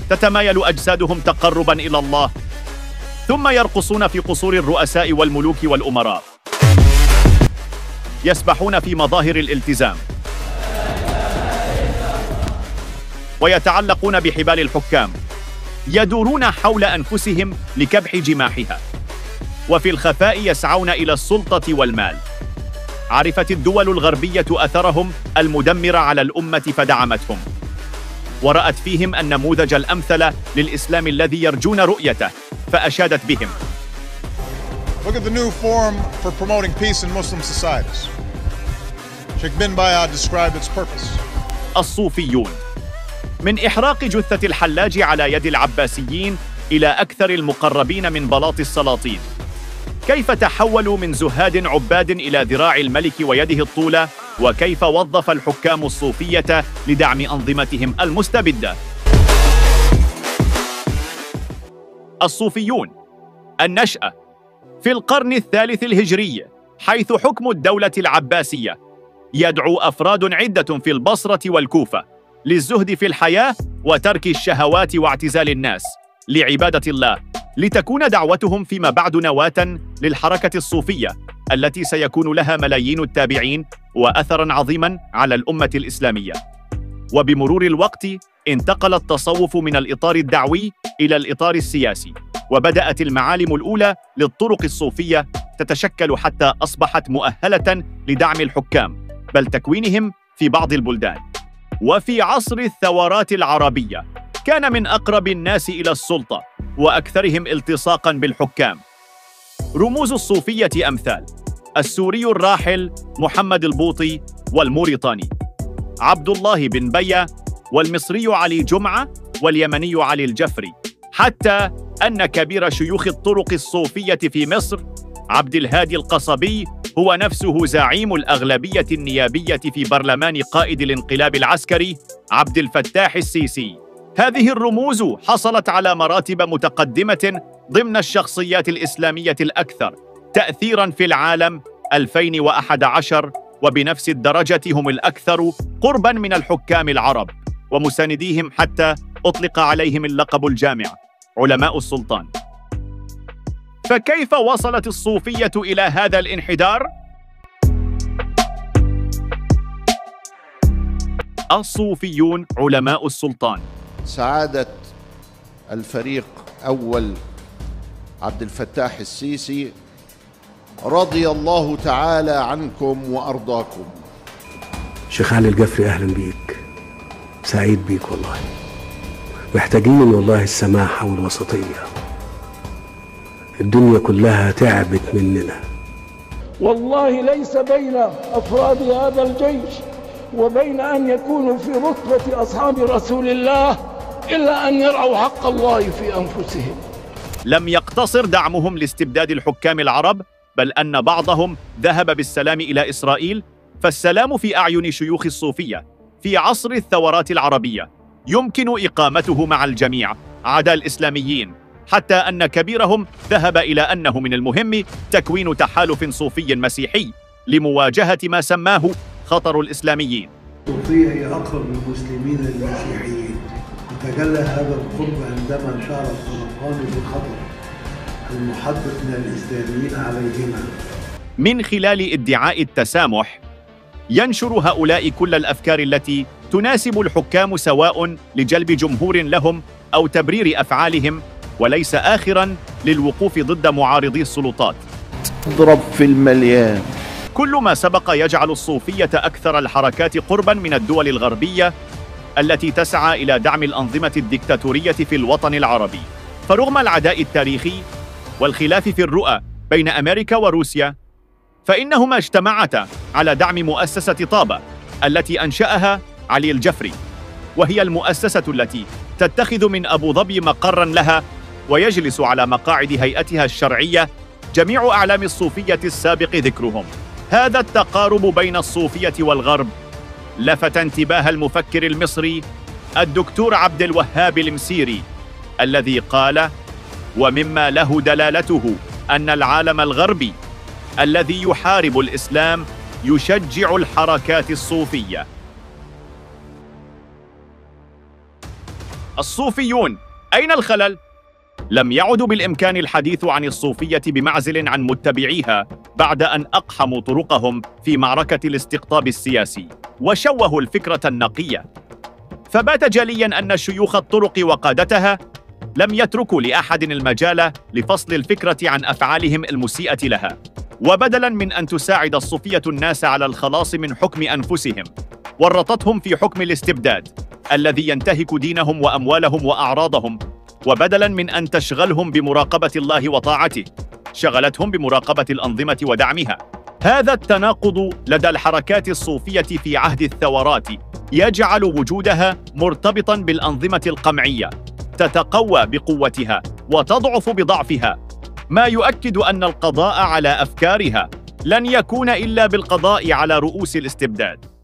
تتمايل أجسادهم تقربا إلى الله، ثم يرقصون في قصور الرؤساء والملوك والأمراء، يسبحون في مظاهر الالتزام، ويتعلقون بحبال الحكام، يدورون حول أنفسهم لكبح جماحها، وفي الخفاء يسعون إلى السلطة والمال. عرفت الدول الغربية أثرهم المدمر على الأمة فدعمتهم، ورأت فيهم النموذج الأمثل للإسلام الذي يرجون رؤيته فأشادت بهم. Look at the new forum for promoting peace in Muslim societies. Sheikh bin Bayad described its purpose. الصوفيون، من إحراق جثة الحلاج على يد العباسيين إلى أكثر المقربين من بلاط السلاطين، كيف تحولوا من زهاد عباد إلى ذراع الملك ويده الطولة، وكيف وظف الحكام الصوفية لدعم أنظمتهم المستبدة. الصوفيون، النشأة في القرن الثالث الهجري، حيث حكم الدولة العباسية يدعو أفراد عدة في البصرة والكوفة للزهد في الحياة وترك الشهوات واعتزال الناس لعبادة الله، لتكون دعوتهم فيما بعد نواة للحركة الصوفية التي سيكون لها ملايين التابعين وأثراً عظيماً على الأمة الإسلامية. وبمرور الوقت انتقل التصوف من الإطار الدعوي إلى الإطار السياسي، وبدأت المعالم الأولى للطرق الصوفية تتشكل حتى أصبحت مؤهلة لدعم الحكام بل تكوينهم في بعض البلدان. وفي عصر الثورات العربية كان من أقرب الناس إلى السلطة وأكثرهم التصاقاً بالحكام رموز الصوفية أمثال السوري الراحل محمد البوطي والموريطاني عبد الله بن بية، والمصري علي جمعة، واليمني علي الجفري، حتى أن كبير شيوخ الطرق الصوفية في مصر عبد الهادي القصبي هو نفسه زعيم الأغلبية النيابية في برلمان قائد الانقلاب العسكري عبد الفتاح السيسي. هذه الرموز حصلت على مراتب متقدمة ضمن الشخصيات الإسلامية الأكثر تأثيراً في العالم 2011، وبنفس الدرجة هم الأكثر قرباً من الحكام العرب ومسانديهم، حتى أطلق عليهم اللقب الجامع علماء السلطان. فكيف وصلت الصوفية إلى هذا الانحدار؟ الصوفيون علماء السلطان. سعادة الفريق أول عبد الفتاح السيسي رضي الله تعالى عنكم وأرضاكم. شيخ علي الجفري، أهلا بيك، سعيد بيك والله. محتاجين والله السماحة والوسطية، الدنيا كلها تعبت مننا. والله ليس بين أفراد هذا الجيش وبين أن يكونوا في رتبة أصحاب رسول الله إلا أن يرعوا حق الله في أنفسهم. لم يقتصر دعمهم لاستبداد الحكام العرب، بل أن بعضهم ذهب بالسلام إلى إسرائيل. فالسلام في أعين شيوخ الصوفية في عصر الثورات العربية يمكن إقامته مع الجميع عدا الإسلاميين، حتى أن كبيرهم ذهب إلى أنه من المهم تكوين تحالف صوفي مسيحي لمواجهة ما سماه خطر الإسلاميين. الصوفية هي أقرب المسلمين للمسيحيين، وتجلى هذا القرب عندما شعر الطرفان بالخطر المحدق من الإسلاميين عليهما. من خلال ادعاء التسامح ينشر هؤلاء كل الأفكار التي تناسب الحكام، سواء لجلب جمهور لهم أو تبرير أفعالهم، وليس آخراً للوقوف ضد معارضي السلطات. اضرب في المليان. كل ما سبق يجعل الصوفية أكثر الحركات قرباً من الدول الغربية التي تسعى إلى دعم الأنظمة الديكتاتورية في الوطن العربي. فرغم العداء التاريخي والخلاف في الرؤى بين أمريكا وروسيا، فإنهما اجتمعتا على دعم مؤسسة طابة التي أنشأها علي الجفري، وهي المؤسسة التي تتخذ من أبو ظبي مقراً لها ويجلس على مقاعد هيئتها الشرعية جميع أعلام الصوفية السابق ذكرهم. هذا التقارب بين الصوفية والغرب لفت انتباه المفكر المصري الدكتور عبد الوهاب المسيري، الذي قال: ومما له دلالته أن العالم الغربي الذي يحارب الإسلام يشجع الحركات الصوفية. الصوفيون، أين الخلل؟ لم يعد بالإمكان الحديث عن الصوفية بمعزل عن متبعيها بعد أن أقحموا طرقهم في معركة الاستقطاب السياسي وشوهوا الفكرة النقية. فبات جلياً أن شيوخ الطرق وقادتها لم يتركوا لأحد المجال لفصل الفكرة عن أفعالهم المسيئة لها، وبدلاً من أن تساعد الصوفية الناس على الخلاص من حكم أنفسهم، ورطتهم في حكم الاستبداد الذي ينتهك دينهم وأموالهم وأعراضهم، وبدلاً من أن تشغلهم بمراقبة الله وطاعته شغلتهم بمراقبة الأنظمة ودعمها. هذا التناقض لدى الحركات الصوفية في عهد الثورات يجعل وجودها مرتبطاً بالأنظمة القمعية تتقوى بقوتها وتضعف بضعفها، ما يؤكد أن القضاء على أفكارها لن يكون إلا بالقضاء على رؤوس الاستبداد.